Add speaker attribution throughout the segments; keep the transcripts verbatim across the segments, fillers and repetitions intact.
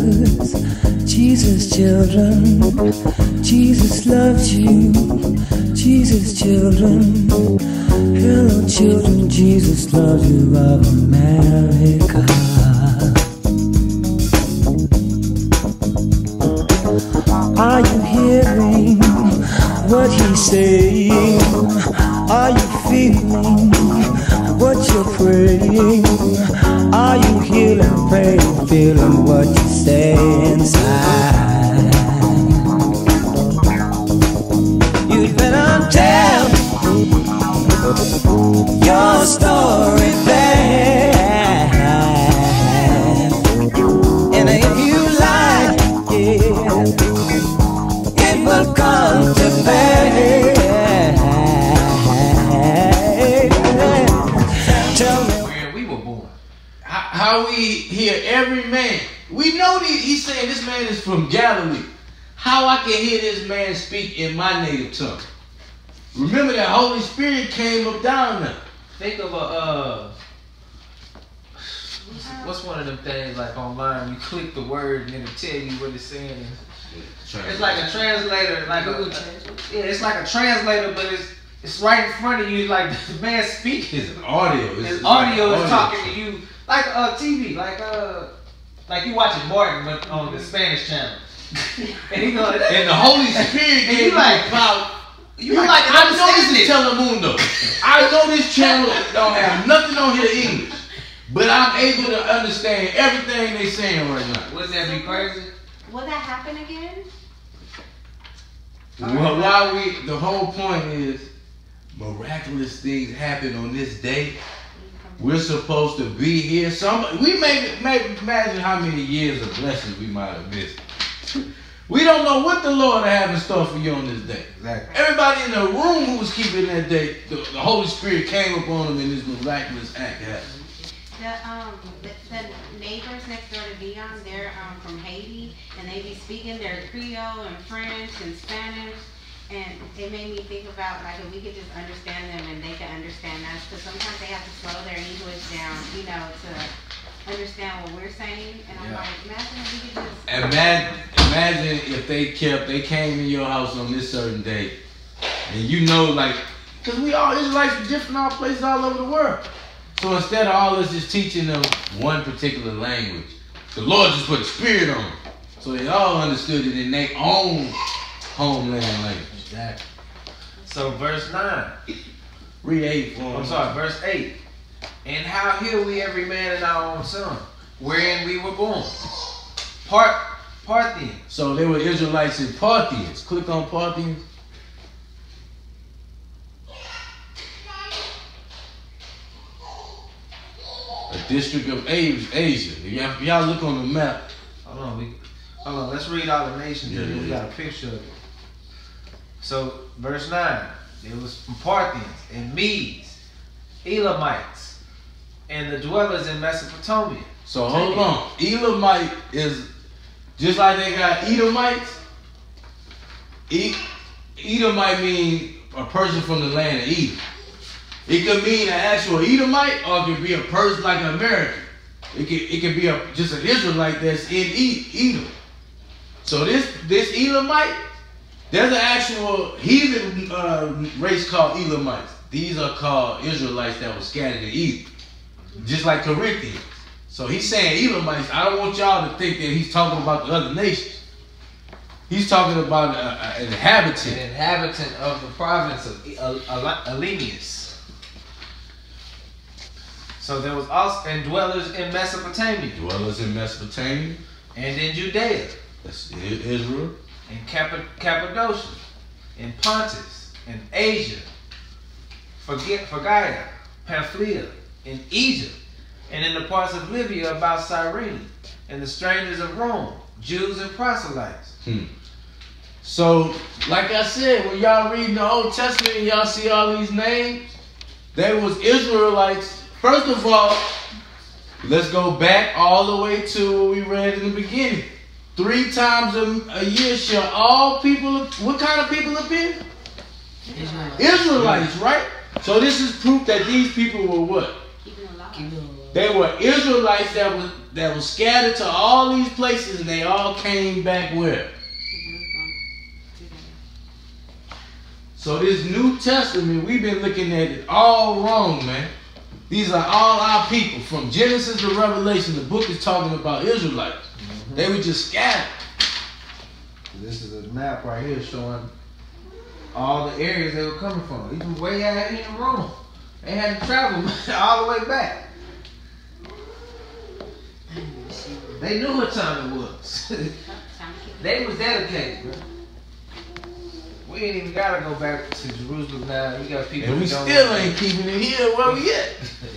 Speaker 1: Jesus, Jesus children, Jesus loves you, Jesus children, hello children, Jesus loves you of America. Are you hearing what he's saying? Are you feeling what you're praying? Are you healing, praying, feeling what you say inside? You better tell your story back, and if you like it, it will come to pass. Tell me
Speaker 2: where we were born. How, how we hear every man. We know that he's saying this man is from Galilee. How I can hear this man speak in my native tongue. Remember that Holy Spirit came up down there.
Speaker 3: Think of a uh, what's one of them things like online? You click the word and it'll tell you what it's saying. It's like a translator, like a, yeah, it's like a translator, but it's it's right in front of you. Like the man speaking.
Speaker 2: It's an audio. It's,
Speaker 3: His
Speaker 2: it's
Speaker 3: audio
Speaker 2: like
Speaker 3: is
Speaker 2: audio.
Speaker 3: talking to you like a uh, T V, like uh, like you watching Martin but on the Spanish channel, and he going
Speaker 2: and the Holy Spirit
Speaker 3: and
Speaker 2: gave
Speaker 3: you like
Speaker 2: about.
Speaker 3: you like, like
Speaker 2: I know this is
Speaker 3: it.
Speaker 2: Telemundo. I know this channel don't have nothing on here English, but I'm able to understand everything they saying right now.
Speaker 3: Wouldn't that be crazy?
Speaker 4: Will that happen again?
Speaker 2: Well, why we? The whole point is miraculous things happen on this day. We're supposed to be here. Some we may, may imagine how many years of blessings we might have missed. We don't know what the Lord have in store for you on this day.
Speaker 3: Exactly.
Speaker 2: Everybody in the room who was keeping that day, the, the Holy Spirit came upon them and this miraculous act happened.
Speaker 4: The um the, the neighbors next door to Dion, they're um from Haiti, and they be speaking their Creole and French and Spanish, and it made me think about like if we could just understand them and they can understand us, because sometimes they have to slow their English down, you know, to understand what we're saying. And I'm
Speaker 2: Yeah.
Speaker 4: like, imagine if we could just
Speaker 2: Imagine, imagine if they kept, they came in your house on this certain day, and you know, like, because we all Israelites from different all places all over the world. So instead of all us just teaching them one particular language, the Lord just put a spirit on them, so they all understood it in their own homeland language.
Speaker 3: Exactly. So verse nine.
Speaker 2: Read eight for
Speaker 3: I'm
Speaker 2: them.
Speaker 3: sorry, verse eight. And how hear we every man in our own son, wherein we were born. Part Parthians.
Speaker 2: So they were Israelites and Parthians. Click on Parthians. A district of Asia. If y'all, if y'all look on the map.
Speaker 3: Hold on, we hold on, let's read all the nations.
Speaker 2: Yeah,
Speaker 3: Yeah, we
Speaker 2: yeah,
Speaker 3: got a picture of it. So verse nine, it was from Parthians and Medes, Elamites, and the dwellers in Mesopotamia.
Speaker 2: So hold on. Elamite is just like they got Edomites. E- Edomite mean a person from the land of Edom. It could mean an actual Edomite, or it could be a person like an American. It could it could be a just an Israelite that's in Edom. So this this Elamite, there's an actual heathen uh, race called Elamites. These are called Israelites that were scattered in Edom, just like Corinthians. So he's saying Elamites. I don't want y'all to think that he's talking about the other nations. He's talking about uh, an inhabitant.
Speaker 3: An inhabitant of the province of Elamius. So there was also and dwellers in Mesopotamia,
Speaker 2: Dwellers in Mesopotamia.
Speaker 3: and in Judea,
Speaker 2: That's Israel.
Speaker 3: in Cap- Cappadocia, in Pontus, in Asia, Phrygia, Phrygia, Pamphylia, in Egypt, and in the parts of Libya about Cyrene, and the strangers of Rome, Jews and proselytes.
Speaker 2: Hmm. So, like I said, when y'all reading the Old Testament and y'all see all these names, they was Israelites. First of all, let's go back all the way to what we read in the beginning. Three times a, a year shall all people, what kind of people appear?
Speaker 4: Israelites.
Speaker 2: Israelites, right? So this is proof that these people were what?
Speaker 4: Keeping alive.
Speaker 2: They were Israelites that was that was scattered to all these places, and they all came back where? So this New Testament, we've been looking at it all wrong, man. These are all our people. From Genesis to Revelation, the book is talking about Israelites. Mm-hmm. They were just scattered.
Speaker 3: This is a map right here showing all the areas they were coming from. Even way out here in Rome. They had to travel all the way back. They knew what time it was. They was dedicated, bro. We ain't even gotta go back to Jerusalem now. You got people.
Speaker 2: And we
Speaker 3: who don't
Speaker 2: still ain't keeping it here where we at.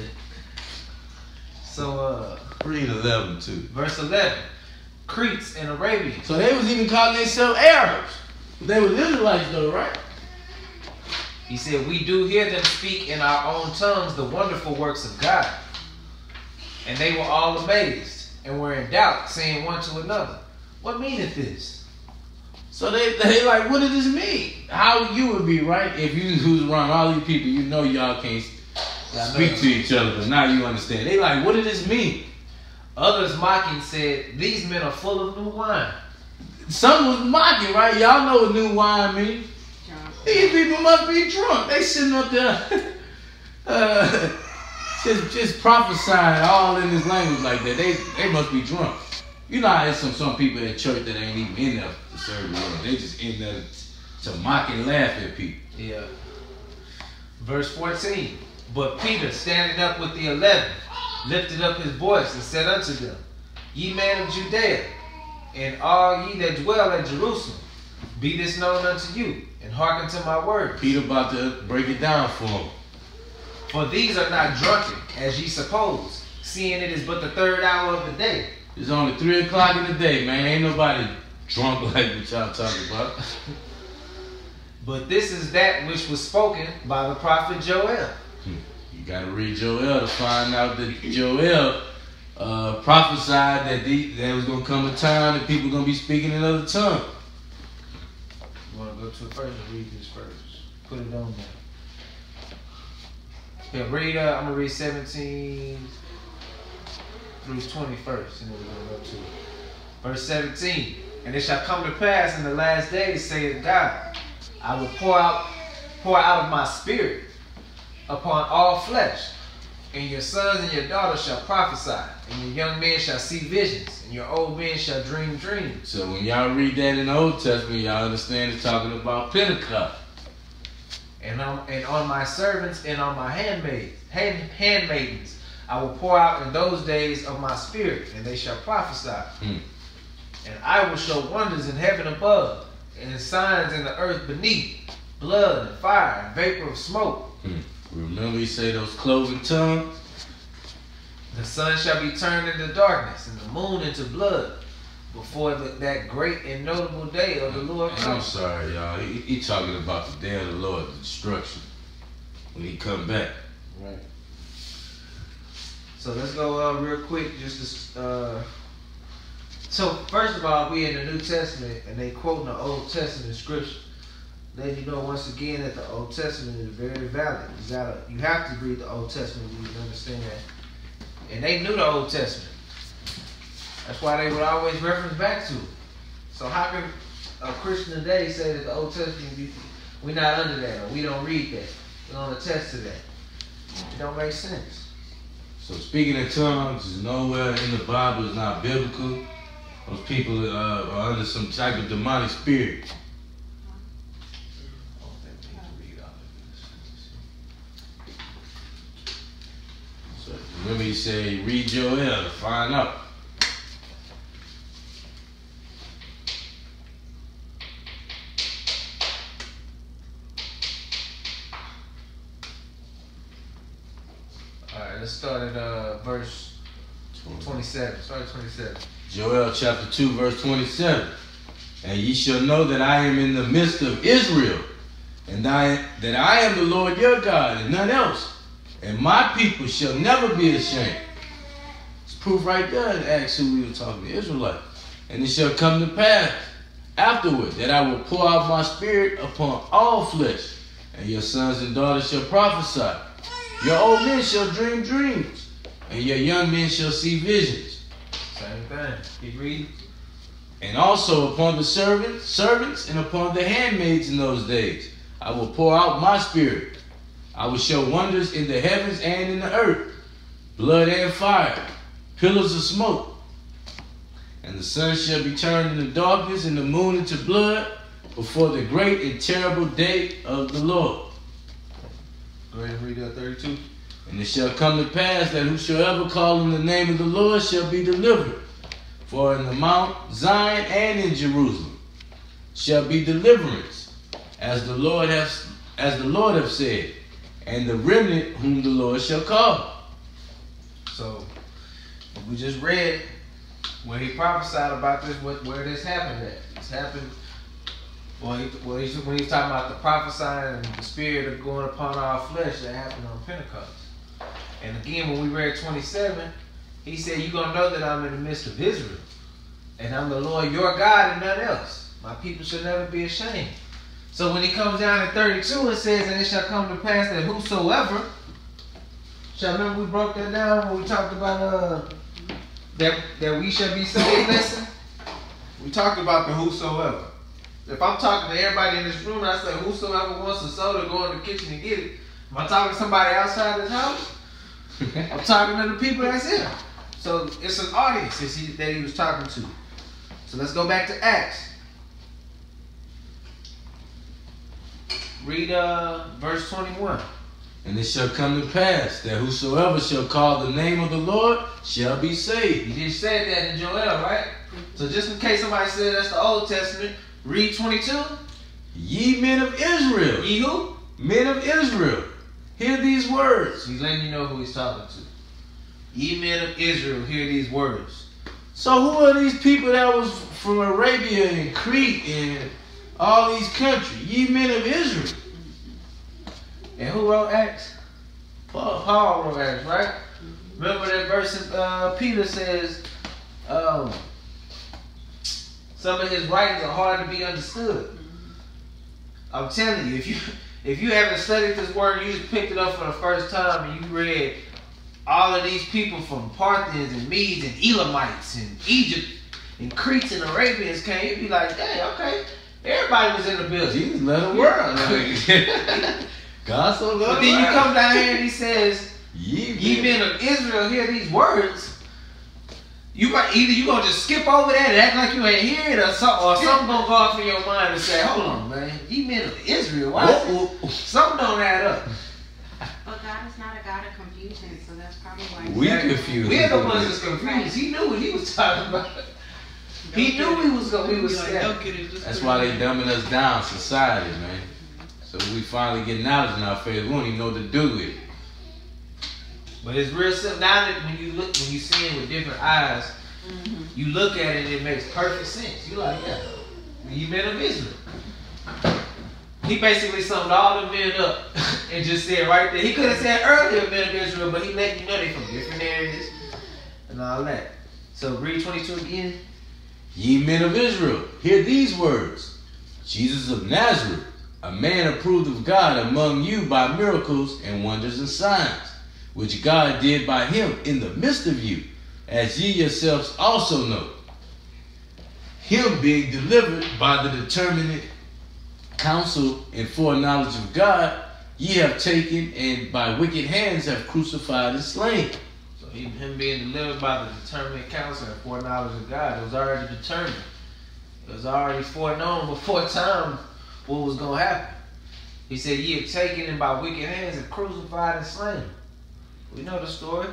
Speaker 3: So uh
Speaker 2: read eleven too.
Speaker 3: Verse eleven. Cretes and Arabians.
Speaker 2: So they was even calling themselves Arabs. They were Israelites though, right?
Speaker 3: He said, we do hear them speak in our own tongues the wonderful works of God. And they were all amazed and were in doubt, saying one to another, what meaneth this?
Speaker 2: So they they like, what does this mean? How you would be, right? If you who's around all these people, you know y'all can't speak to each other, but now you understand. They like, what does this mean?
Speaker 3: Others mocking said, these men are full of new wine.
Speaker 2: Some was mocking, right? Y'all know what new wine means. These people must be drunk. They sitting up there uh, just just prophesying all in this language like that. They they must be drunk. You know how there's some, some people at church that ain't even in there to serve the Lord. They just in there to mock and laugh at people.
Speaker 3: Yeah. Verse fourteen. But Peter, standing up with the eleven, lifted up his voice and said unto them, ye men of Judea, and all ye that dwell at Jerusalem, be this known unto you, and hearken to my words.
Speaker 2: Peter about to break it down for them.
Speaker 3: For these are not drunken, as ye suppose, seeing it is but the third hour of the day.
Speaker 2: It's only three o'clock in the day, man. Ain't nobody drunk like what y'all talking about.
Speaker 3: But this is that which was spoken by the prophet Joel.
Speaker 2: You gotta read Joel to find out that Joel uh, prophesied that the, there was gonna come a time that people gonna be speaking in other tongues.
Speaker 3: You wanna go to it first or read this first? Put it on there. Yeah, read. Uh, I'm gonna read seventeen through twenty first, and then we're gonna go to it. Verse seventeen. And it shall come to pass in the last days, saith God, I will pour out, pour out of my spirit upon all flesh, and your sons and your daughters shall prophesy, and your young men shall see visions, and your old men shall dream dreams.
Speaker 2: So when y'all read that in the Old Testament, y'all understand it's talking about Pentecost.
Speaker 3: And on, and on my servants and on my handmaids, hand, handmaidens, I will pour out in those days of my spirit, and they shall prophesy.
Speaker 2: Hmm.
Speaker 3: And I will show wonders in heaven above, and signs in the earth beneath, blood and fire and vapor of smoke.
Speaker 2: Hmm. Remember he say those cloven tongues?
Speaker 3: The sun shall be turned into darkness, and the moon into blood, before the, that great and notable day of the Lord comes.
Speaker 2: I'm sorry, y'all. He, he talking about the day of the Lord, the destruction, when he come back.
Speaker 3: Right. So let's go uh, real quick, just to, uh, so first of all, we in the New Testament, and they quoting the Old Testament scripture. Let you know once again that the Old Testament is very valid. You gotta, you have to read the Old Testament to understand that. And they knew the Old Testament. That's why they would always reference back to it. So how can a Christian today say that the Old Testament, we're not under that, or we don't read that, we don't attest to that? It don't make sense.
Speaker 2: So speaking in tongues is nowhere in the Bible. It's not biblical. Those people uh, are under some type of demonic spirit. So remember he said, read Joel to find out.
Speaker 3: Alright, let's start at uh, verse twenty-seven. Start at twenty-seven.
Speaker 2: Joel chapter two, verse twenty-seven. And ye shall know that I am in the midst of Israel, and I, that I am the Lord your God, and none else. And my people shall never be ashamed. It's proof right there in Acts who we were talking to, Israelites. And it shall come to pass afterward that I will pour out my spirit upon all flesh, and your sons and daughters shall prophesy. Your old men shall dream dreams, and your young men shall see visions.
Speaker 3: Same thing. Keep reading.
Speaker 2: And also upon the servants, servants, and upon the handmaids in those days, I will pour out my spirit. I will show wonders in the heavens and in the earth, blood and fire, pillars of smoke. And the sun shall be turned into darkness and the moon into blood before the great and terrible day of the Lord.
Speaker 3: Go ahead and read that thirty-two.
Speaker 2: And it shall come to pass that whosoever call on the name of the Lord shall be delivered. For in the Mount Zion and in Jerusalem shall be deliverance, as the Lord hath, as the Lord hath said, and the remnant whom the Lord shall call.
Speaker 3: So we just read when he prophesied about this, what, where this happened at. This happened well, he, well he, when he was talking about the prophesying and the spirit of going upon our flesh that happened on Pentecost. And again, when we read twenty-seven, he said, you're going to know that I'm in the midst of Israel. And I'm the Lord your God and none else. My people shall never be ashamed. So when he comes down in thirty-two, it says, and it shall come to pass that whosoever, shall remember we broke that down when we talked about uh, that, that we shall be saved lesson? We talked about the whosoever. If I'm talking to everybody in this room and I say, whosoever wants a soda, go in the kitchen and get it. Am I talking to somebody outside this house? I'm talking to the people that's here. So it's an audience that he, that he was talking to. So let's go back to Acts. Read uh, verse twenty-one.
Speaker 2: And it shall come to pass that whosoever shall call the name of the Lord shall be saved.
Speaker 3: He just said that in Joel, right? So just in case somebody said that's the Old Testament, read twenty-two.
Speaker 2: Ye men of Israel.
Speaker 3: Ye who?
Speaker 2: Men of Israel. Hear these words.
Speaker 3: He's letting you know who he's talking to. Ye men of Israel, hear these words.
Speaker 2: So who are these people that was from Arabia and Crete and all these countries? Ye men of Israel.
Speaker 3: And who wrote Acts?
Speaker 2: Paul.
Speaker 3: Paul wrote Acts, right? Remember that verse in uh, Peter says, um, some of his writings are hard to be understood. I'm telling you, if you if you haven't studied this word, you just picked it up for the first time and you read all of these people from Parthians and Medes and Elamites and Egypt and Cretes and Arabians came, you'd be like, dang, okay, everybody was in the building.
Speaker 2: Jesus let them work. God so loved.
Speaker 3: But then you come down here and he says,
Speaker 2: Ye,
Speaker 3: ye men of Israel, hear these words. You might either you gonna just skip over that and act like you ain't hear it, or something, or something gonna go off in your mind and say, hold on, man, ye men of Israel, why is it? Something don't add up.
Speaker 4: But God is not a God of confusion, so that's probably why.
Speaker 2: We confused.
Speaker 3: We're the ones that's confused. He knew what he was talking about. He knew we was gonna we was scared.
Speaker 2: That's why they dumbing us down, society, man. So we finally get knowledge in our face. We don't even know what to do with it.
Speaker 3: But it's real simple. Now that when you look, when you see it with different eyes, mm-hmm. you look at it and it makes perfect sense. You like, yeah, ye men of Israel. He basically summed all the men up and just said right there. He could have said earlier men of Israel, but he let you know they from different areas and all that. So read twenty-two again.
Speaker 2: Ye men of Israel, hear these words. Jesus of Nazareth, a man approved of God among you by miracles and wonders and signs, which God did by him in the midst of you, as ye yourselves also know. Him being delivered by the determinate counsel and foreknowledge of God, ye have taken and by wicked hands have crucified and slain.
Speaker 3: So he, him being delivered by the determinate counsel and foreknowledge of God, it was already determined. It was already foreknown before time what was going to happen. He said, ye have taken and by wicked hands have crucified and slain. We know the story.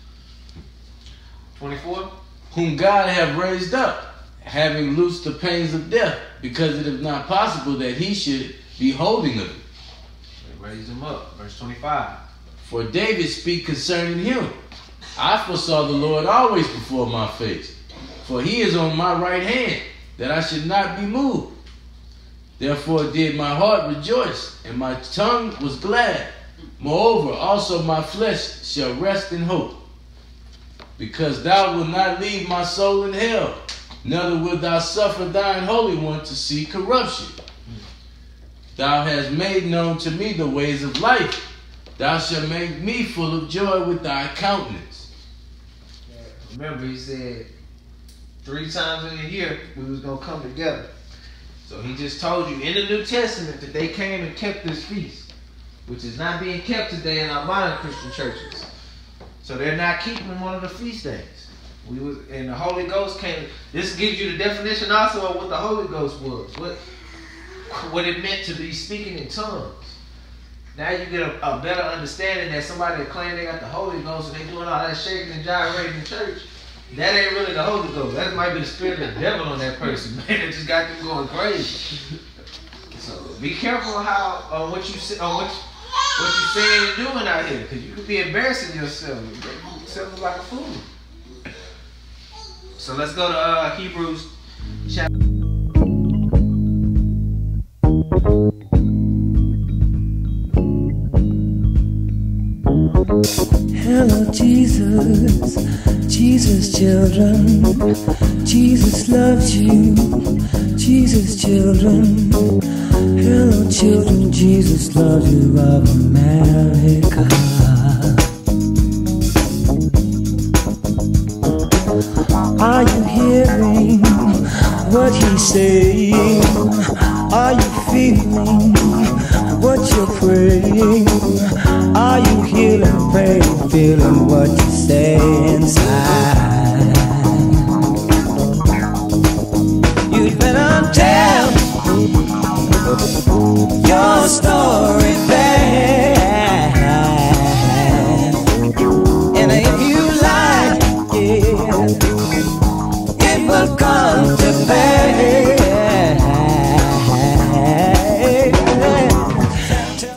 Speaker 3: twenty-four.
Speaker 2: Whom God have raised up, having loosed the pains of death, because it is not possible that he should be holding of it.
Speaker 3: They raised him up. Verse twenty-five.
Speaker 2: For David speak concerning him. I foresaw the Lord always before my face, for he is on my right hand, that I should not be moved. Therefore did my heart rejoice, and my tongue was glad. Moreover, also my flesh shall rest in hope, because thou wilt not leave my soul in hell, neither wilt thou suffer thine Holy One to see corruption. Thou hast made known to me the ways of life. Thou shalt make me full of joy with thy countenance.
Speaker 3: Remember, he said, three times in a year we was gonna come together. So he just told you in the New Testament that they came and kept this feast, which is not being kept today in our modern Christian churches. So they're not keeping one of the feast days. We was, and the Holy Ghost came. This gives you the definition also of what the Holy Ghost was, what what it meant to be speaking in tongues. Now you get a, a better understanding that somebody that claim they got the Holy Ghost and they doing all that shaking and gyrating in church, that ain't really the Holy Ghost. That might be the spirit of the devil on that person, man. It just got them going crazy. So be careful how on what you say, on what what you saying and doing out here, because you could be embarrassing yourself. You make yourself like a fool. So let's go to uh, Hebrews chapter.
Speaker 1: Hello, Jesus, Jesus, children. Jesus loves you, Jesus, children. Hello, children, Jesus loves you of America. Are you hearing what he's saying? Are you feeling